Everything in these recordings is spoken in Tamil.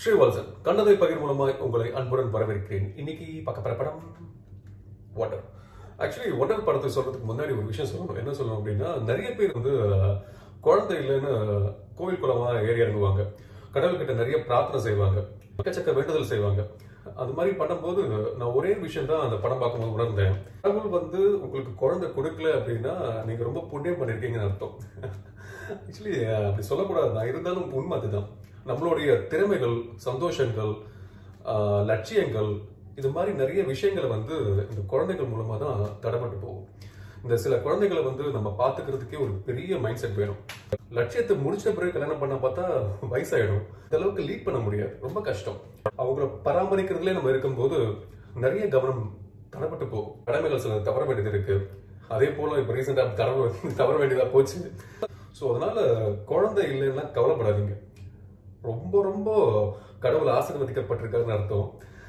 ஸ்ரீவல்சன் கண்ணதை பகிர் மூலமாய் உங்களை அன்புடன் வரவேற்கிறேன். இன்னைக்கு பார்க்க படம் ஒண்டர். ஆக்சுவலி ஒண்டர் படத்தை சொல்றதுக்கு முன்னாடி ஒரு விஷயம் சொல்லணும். என்ன சொல்லணும் அப்படின்னா, நிறைய பேர் வந்து குழந்தை இல்லைன்னு கோவில் குளமா ஏறி இறங்குவாங்க, கடவுள்கிட்ட நிறைய பிரார்த்தனை செய்வாங்க, எக்கச்சக்க வேண்டுதல் செய்வாங்க. அது மாதிரி பண்ணும்போது நான் ஒரே விஷயம் தான் அந்த படம் பார்க்கும்போது உணர்ந்தேன். கடவுள் வந்து உங்களுக்கு குழந்தை கொடுக்கல அப்படின்னா நீங்க ரொம்ப புண்ணியம் பண்ணிருக்கீங்கன்னு அர்த்தம். ஆக்சுவலி அப்படி சொல்லக்கூடாது தான், இருந்தாலும் உண்மை அதுதான். நம்மளுடைய திறமைகள், சந்தோஷங்கள், லட்சியங்கள், இது மாதிரி நிறைய விஷயங்களை வந்து இந்த குழந்தைகள் மூலமா தான் தடப்பட்டு போகும். இந்த சில குழந்தைகளை வந்து நம்ம பாத்துக்கிறதுக்கே ஒரு பெரிய மைண்ட் செட் வேணும். லட்சியத்தை முடிச்ச பிறகு கல்யாணம் பண்ண பார்த்தா வயசாயிடும். இந்த அளவுக்கு லீட் பண்ண முடியாது, ரொம்ப கஷ்டம். அவங்கள பராமரிக்கிறதுலே நம்ம இருக்கும்போது நிறைய கவனம் தடப்பட்டு போகும். கடமைகள் சில தவற வேண்டியது இருக்கு. அதே போல இப்ப ரீசெண்டா தவற வேண்டியதா போச்சு. ஸோ அதனால குழந்தை இல்லைன்னா கவலைப்படாதீங்க. ரொம்ப ரொம்ப கடவுள் ஆசீர்வதிக்கப்பட்டிருக்காருன்னு அர்த்தம்.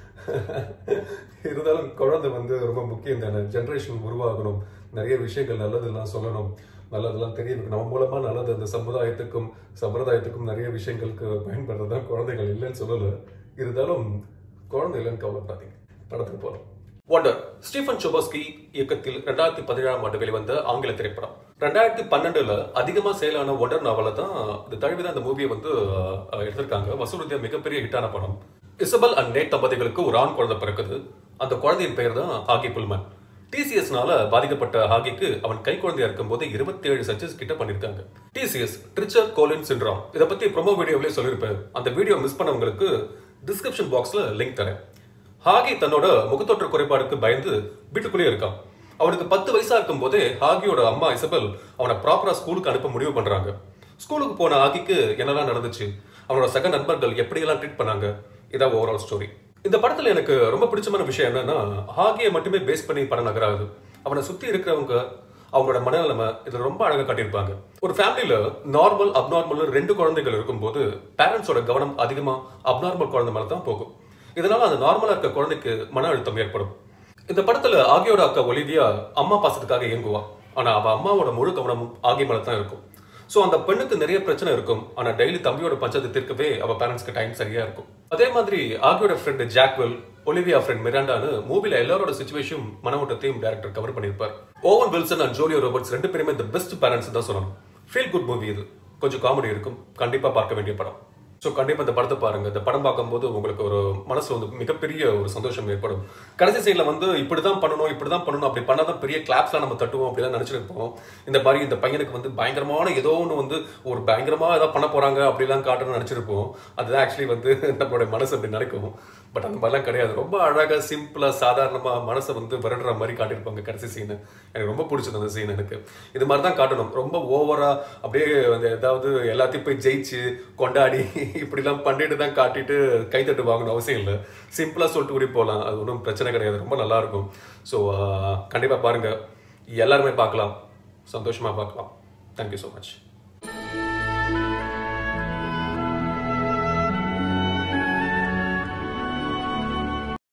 இருந்தாலும் குழந்தை வந்து ரொம்ப முக்கியம் தானே. ஜெனரேஷன் உருவாகணும், நிறைய விஷயங்கள் நல்லதெல்லாம் சொல்லணும், நல்லதெல்லாம் தெரியும். நம்ம மூலமா நல்லது அந்த சமுதாயத்துக்கும் நிறைய விஷயங்களுக்கு பயன்படுறதுதான் குழந்தைகள் இல்லைன்னு சொல்லல. இருந்தாலும் குழந்தை இல்லைன்னு கவலைப்படாதீங்க. படத்துக்கு போறோம். ஒண்டர் ஸ்டீஃபன் சோபஸ்கி இயக்கத்தில் 2017ஆம் ஆண்டு வெளிவந்த ஆங்கில திரைப்படம். 2012ல அதிகமா சேலான ஒண்டர் நாவல தான் இந்த தழுவிதான் இந்த மூவியை வந்து எடுத்திருக்காங்க. வசூல் ரீதியா மிகப்பெரிய ஹிட்டான படம். இசபெல் அண்ட் நேட் தம்பதிகளுக்கு ஒரு ஆண் குழந்தை பிறக்குது. அந்த குழந்தையின் பெயர் தான் ஹாகி புல்மன். டிசிஎஸ்னால பாதிக்கப்பட்ட ஹாகிக்கு அவன் கை குழந்தையா இருக்கும் போது 27 சர்ஜரிஸ் கிட்ட பண்ணிருக்காங்க. TCS Treacher Collins syndrome. இதை பத்தி ப்ரோமோ வீடியோவிலே சொல்லியிருப்பேன். அந்த வீடியோ மிஸ் பண்ணவங்களுக்கு டிஸ்கிரிப்ஷன் பாக்ஸ்ல லிங்க் தரேன். ஹாகி தன்னோட முகத்தொற்று குறைபாடுக்கு பயந்து வீட்டுக்குள்ளேயே இருக்கான். அவனுக்கு 10 வயசா இருக்கும் போதே ஹாகியோட அம்மா இசபெல் அவனை ப்ராப்பரா ஸ்கூலுக்கு அனுப்ப முடிவு பண்றாங்க. ஸ்கூலுக்கு போன ஹாகிக்கு என்னெல்லாம் நடந்துச்சு, அவனோட சக நண்பர்கள் எப்படியெல்லாம் ட்ரீட் பண்ணாங்க, இதான் ஓவரால் ஸ்டோரி. இந்த படத்துல எனக்கு ரொம்ப பிடிச்சமான விஷயம் என்னன்னா, ஹாகியை மட்டுமே பேஸ் பண்ணி படம் நகராது. அவனை சுத்தி இருக்கிறவங்க, அவங்களோட மனநிலைமை இதுல ரொம்ப அழகா காட்டியிருப்பாங்க. ஒரு ஃபேமிலியில நார்மல் அப்நார்மல் 2 குழந்தைகள் இருக்கும்போது பேரண்ட்ஸோட கவனம் அதிகமா அப்நார்மல் குழந்தை மேல தான் போகும். இதனால அந்த நார்மலா இருக்க குழந்தைக்கு மன அழுத்தம் ஏற்படும். இந்த படத்துல ஆகியோட அக்கா ஒலிவியா அம்மா பாசத்துக்காக இயங்குவா. ஆனா அவ அம்மாவோட முழு கவனமும் ஆகி மேல தான் இருக்கும். சோ அந்த பெண்ணுக்கு நிறைய பிரச்சனை இருக்கும். ஆனா டெய்லி தம்பியோட பஞ்சத்தை தீர்க்கவே அவ பேரண்ட்ஸ்க்கு டைம் சரியா இருக்கும். அதே மாதிரி ஆகியோட ஃப்ரெண்ட் ஜாக்வெல், ஒலிவியா ஃப்ரெண்ட் மிராண்டான்னு மூவில எல்லாரோட சிச்சுவேஷன் மனோட்டத்தையும் டைரக்டர் கவர் பண்ணியிருப்பார். Owen Wilson and Julia Roberts 2 பேருமே தி பெஸ்ட் பேரண்ட்ஸ் தான் சொல்லணும். ஃபீல் குட் மூவி இது. கொஞ்சம் காமெடி இருக்கும். கண்டிப்பா பார்க்க வேண்டிய படம். ஸோ கண்டிப்பாக இந்த படத்தை பாருங்க. இந்த படம் பார்க்கும்போது உங்களுக்கு ஒரு மனசுல வந்து மிகப்பெரிய ஒரு சந்தோஷம் ஏற்படும். கடைசி சைடில் வந்து இப்படிதான் பண்ணணும் அப்படி பண்ணாதான் பெரிய கிளாப்ஸ்லாம் நம்ம தட்டுவோம் அப்படிலாம் நினைச்சிருப்போம். இந்த மாதிரி இந்த பையனுக்கு வந்து பயங்கரமான ஏதோ ஒன்று வந்து ஒரு பயங்கரமா ஏதாவது பண்ண போறாங்க அப்படிலாம் காட்டணும்னு நினைச்சிருப்போம். அதுதான் ஆக்சுவலி வந்து நம்மளுடைய மனசு அப்படி நினைக்கும். பட் அந்த மாதிரிலாம் கிடையாது. ரொம்ப அழகா சிம்பிளா சாதாரணமா மனசை வந்து விரடுற மாதிரி காட்டியிருப்பாங்க கடைசி சீனு. எனக்கு ரொம்ப பிடிச்சது அந்த சீன். எனக்கு இது மாதிரி தான் காட்டணும். ரொம்ப ஓவரா அப்படியே வந்து ஏதாவது எல்லாத்தையும் போய் ஜெயிச்சு கொண்டாடி இப்படிலாம் பண்ணிட்டு தான் காட்டிட்டு கைத்தட்டு வாங்கணும் அவசியம் இல்லை. சிம்பிளா சொல்லிட்டு கூடி போகலாம். அது ஒன்றும் பிரச்சனை கிடையாது. ரொம்ப நல்லா இருக்கும். ஸோ கண்டிப்பா பாருங்க. எல்லாருமே பார்க்கலாம், சந்தோஷமா பார்க்கலாம். Thank you so much.